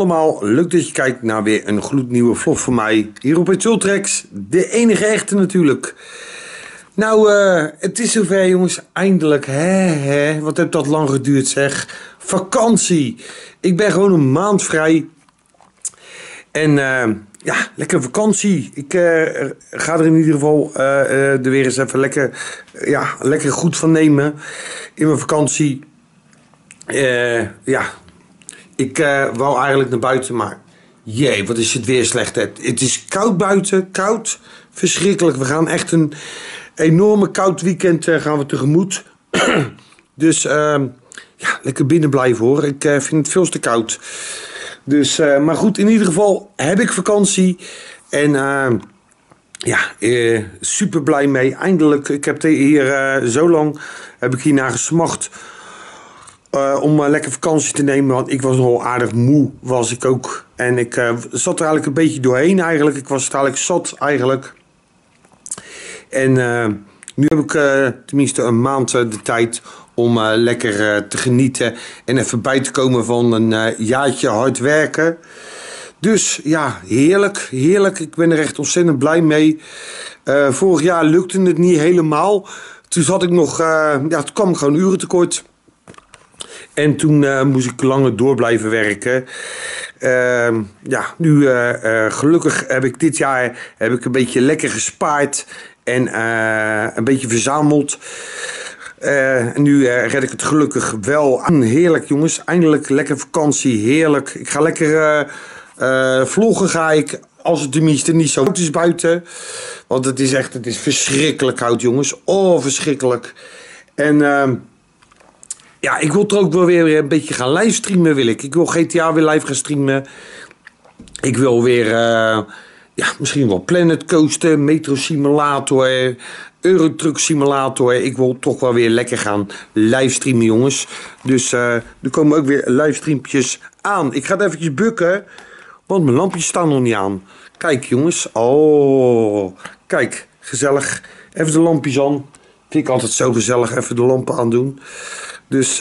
allemaal, leuk dat je kijkt naar weer een gloednieuwe vlog van mij. Hier op het Ultrex, de enige echte natuurlijk. Nou, het is zover jongens, eindelijk, wat heeft dat lang geduurd zeg. Vakantie, ik ben gewoon een maand vrij. En ja, lekker vakantie. Ik ga er in ieder geval er weer eens even lekker goed van nemen in mijn vakantie. Ja, ik wou eigenlijk naar buiten, maar jee, wat is het weer slecht. Het is koud buiten, koud, verschrikkelijk. We gaan echt een enorme koud weekend gaan we tegemoet. Dus ja, lekker binnen blijven hoor. Ik vind het veel te koud. Dus, maar goed, in ieder geval heb ik vakantie. En ja, super blij mee. Eindelijk, ik heb hier zo lang heb ik hiernaar gesmacht. Om lekker vakantie te nemen, want ik was nogal aardig moe, was ik ook. En ik zat er eigenlijk een beetje doorheen eigenlijk. Ik was eigenlijk zat eigenlijk. En nu heb ik tenminste een maand de tijd om lekker te genieten. En even bij te komen van een jaartje hard werken. Dus ja, heerlijk, heerlijk. Ik ben er echt ontzettend blij mee. Vorig jaar lukte het niet helemaal. Toen zat ik nog, ja, toen kwam ik gewoon uren tekort. En toen moest ik langer door blijven werken. Ja, nu gelukkig heb ik dit jaar een beetje lekker gespaard. En een beetje verzameld. En nu red ik het gelukkig wel aan. Heerlijk jongens, eindelijk lekker vakantie, heerlijk. Ik ga lekker vloggen ga ik, als het tenminste niet zo koud is buiten. Want het is verschrikkelijk koud jongens. Oh, verschrikkelijk. En ja, ik wil er ook wel weer een beetje gaan livestreamen wil ik. Ik wil GTA weer live gaan streamen. Ik wil weer, ja, misschien wel Planet Coaster, Metro Simulator, Eurotruck Simulator. Ik wil toch wel weer lekker gaan livestreamen jongens. Dus er komen ook weer livestreampjes aan. Ik ga het eventjes bukken, want mijn lampjes staan nog niet aan. Kijk jongens, oh, kijk, gezellig. Even de lampjes aan. Vind ik altijd zo gezellig, even de lampen aandoen. Dus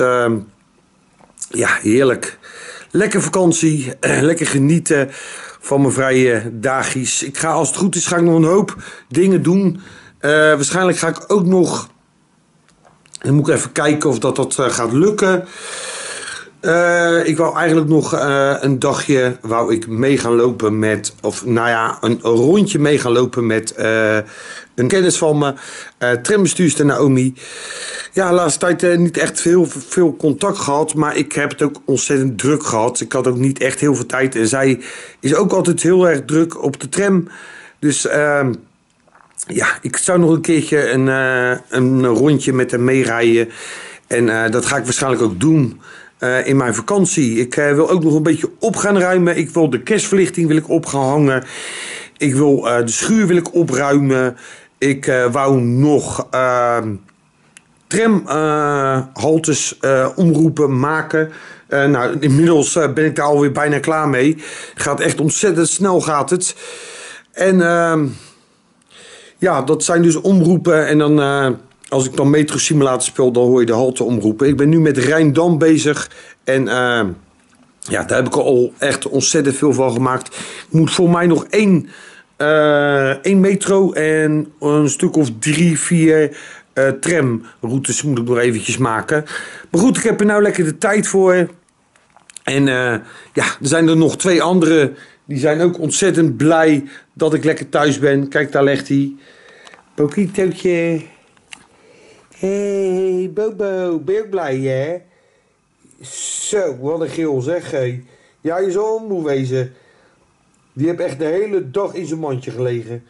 ja, heerlijk. Lekker vakantie, lekker genieten van mijn vrije dagjes. Ik ga, als het goed is, ga ik nog een hoop dingen doen. Waarschijnlijk ga ik ook nog, dan moet ik even kijken of dat gaat lukken. Ik wou eigenlijk nog een dagje wou ik mee gaan lopen met, of nou ja, een rondje mee gaan lopen met een kennis van me, trambestuurster Naomi. Ja, de laatste tijd niet echt veel contact gehad, maar ik heb het ook ontzettend druk gehad. Ik had ook niet echt heel veel tijd en zij is ook altijd heel erg druk op de tram. Dus ja, ik zou nog een keertje een rondje met hem meerijden en dat ga ik waarschijnlijk ook doen. In mijn vakantie. Ik wil ook nog een beetje op gaan ruimen. Ik wil de kerstverlichting op gaan hangen. Ik wil de schuur wil opruimen. Ik wou nog tramhaltes omroepen maken. Nou, inmiddels ben ik daar alweer bijna klaar mee. Het gaat echt ontzettend snel gaat het. En ja, dat zijn dus omroepen en dan als ik dan Metro Simulator speel, dan hoor je de halte omroepen. Ik ben nu met Rijndam bezig. En ja, daar heb ik al echt ontzettend veel van gemaakt. Ik moet voor mij nog één metro en een stuk of 3, 4 tramroutes moet ik nog eventjes maken. Maar goed, ik heb er nou lekker de tijd voor. En ja, er zijn er nog 2 andere. Die zijn ook ontzettend blij dat ik lekker thuis ben. Kijk, daar ligt hij. Pokitootje. Hey Bobo, ben je ook blij hè? Zo, wat een geel zeg hé. Ja, je zal moe wezen. Die heeft echt de hele dag in zijn mandje gelegen.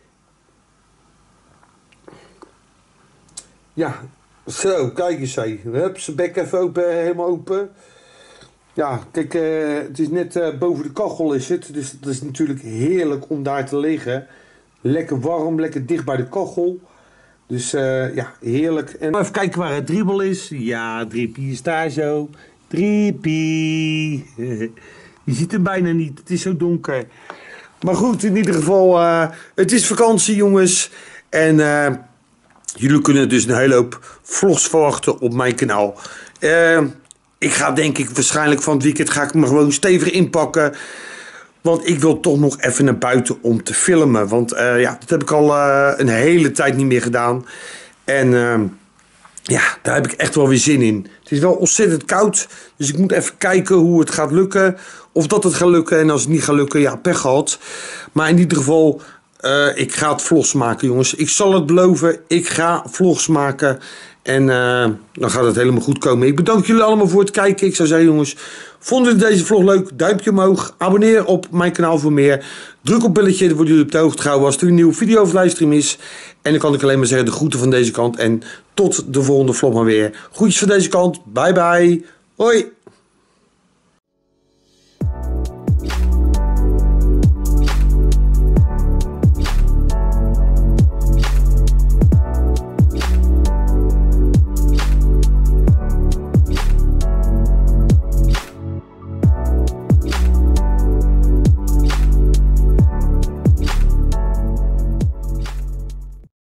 Ja, zo, kijk eens hé. Hup, zijn bek even open, helemaal open. Ja, kijk, het is net boven de kachel is het. Dus het is natuurlijk heerlijk om daar te liggen. Lekker warm, lekker dicht bij de kachel. Dus ja, heerlijk. En even kijken waar het Dribbel is. Ja, Drippie is daar zo. Drippie. Je ziet hem bijna niet. Het is zo donker. Maar goed, in ieder geval, het is vakantie jongens. En jullie kunnen dus een hele hoop vlogs verwachten op mijn kanaal. ik ga denk ik waarschijnlijk van het weekend ga ik me gewoon stevig inpakken. Want ik wil toch nog even naar buiten om te filmen. Want ja, dat heb ik al een hele tijd niet meer gedaan. En ja, daar heb ik echt wel weer zin in. Het is wel ontzettend koud. Dus ik moet even kijken hoe het gaat lukken. Of dat het gaat lukken. En als het niet gaat lukken, ja, pech gehad. Maar in ieder geval, ik ga het vlogs maken, jongens. Ik zal het beloven. Ik ga vlogs maken. En dan gaat het helemaal goed komen. Ik bedank jullie allemaal voor het kijken. Ik zou zeggen, jongens, vonden jullie deze vlog leuk? Duimpje omhoog. Abonneer op mijn kanaal voor meer. Druk op belletje, dan worden jullie op de hoogte gehouden als er een nieuwe video of livestream is. En dan kan ik alleen maar zeggen, de groeten van deze kant. En tot de volgende vlog maar weer. Groetjes van deze kant. Bye bye. Hoi.